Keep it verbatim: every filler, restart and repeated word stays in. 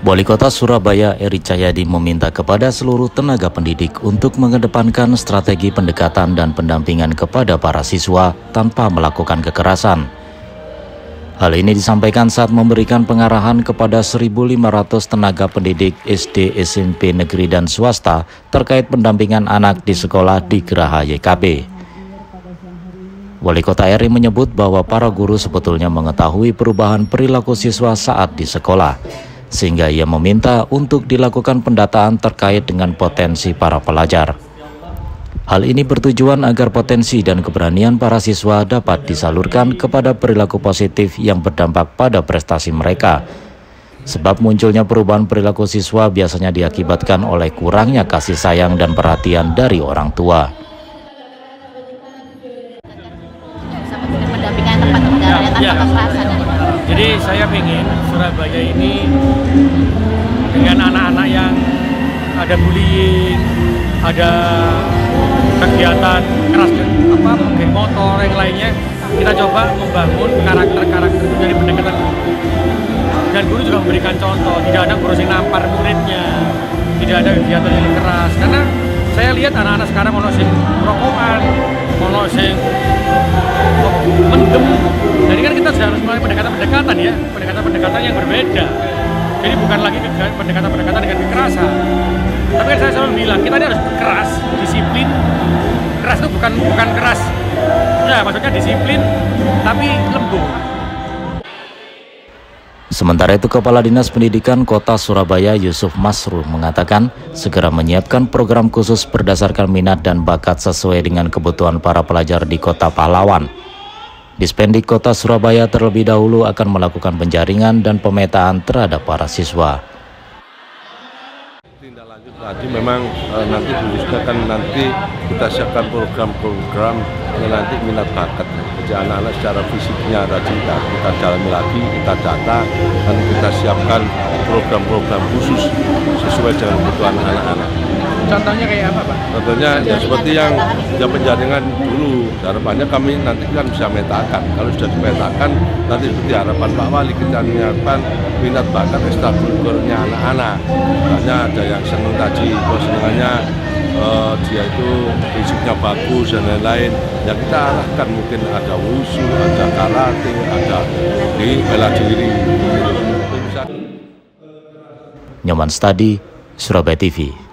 Wali Kota Surabaya Eri Cahyadi meminta kepada seluruh tenaga pendidik untuk mengedepankan strategi pendekatan dan pendampingan kepada para siswa tanpa melakukan kekerasan. Hal ini disampaikan saat memberikan pengarahan kepada seribu lima ratus tenaga pendidik S D, S M P negeri dan swasta terkait pendampingan anak di sekolah di Geraha Y K P. Wali Kota Eri menyebut bahwa para guru sebetulnya mengetahui perubahan perilaku siswa saat di sekolah, sehingga ia meminta untuk dilakukan pendataan terkait dengan potensi para pelajar. Hal ini bertujuan agar potensi dan keberanian para siswa dapat disalurkan kepada perilaku positif yang berdampak pada prestasi mereka. Sebab munculnya perubahan perilaku siswa biasanya diakibatkan oleh kurangnya kasih sayang dan perhatian dari orang tua. Ya, ya. Jadi saya ingin Surabaya ini dengan anak-anak yang ada bullying, ada kegiatan keras apa geng motor yang lainnya, kita coba membangun karakter-karakter itu dari pendekatan guru. Dan guru juga memberikan contoh, tidak ada guru yang nampar muridnya, tidak ada kegiatan yang keras. Karena saya lihat anak-anak sekarang mau sing rokokan, mau sing mendem. Jadi kan kita sudah harus mulai pendekatan-pendekatan ya, pendekatan-pendekatan yang berbeda. Jadi bukan lagi pendekatan-pendekatan dengan kekerasan. Tapi kan saya selalu bilang, kita ini harus keras, disiplin. Keras itu bukan bukan keras, ya maksudnya disiplin, tapi lembut. Sementara itu, Kepala Dinas Pendidikan Kota Surabaya Yusuf Masrur mengatakan segera menyiapkan program khusus berdasarkan minat dan bakat sesuai dengan kebutuhan para pelajar di Kota Pahlawan. Dispendik Kota Surabaya terlebih dahulu akan melakukan penjaringan dan pemetaan terhadap para siswa. Tindak lanjut tadi memang e, nanti kan nanti kita siapkan program-program yang nanti minat bakat. Jadi anak-anak secara fisiknya rajin kita, kita dalami lagi, kita data, nanti kita siapkan program-program khusus sesuai dengan kebutuhan anak-anak. Contohnya kayak apa, Pak? Contohnya ya seperti yang ya penjaringan dulu. Harapannya kami nanti kan bisa metakan. Kalau sudah dipetakan, nanti seperti harapan Pak Wali kita menyiapkan minat bakat ekstrakurikulernya anak-anak. Misalnya ada yang senang tadi, senangannya uh, dia itu fisiknya bagus dan lain-lain. Ya kita arahkan, mungkin ada wushu, ada karate, ada di bela diri. Nyoman Stadi, Surabaya T V.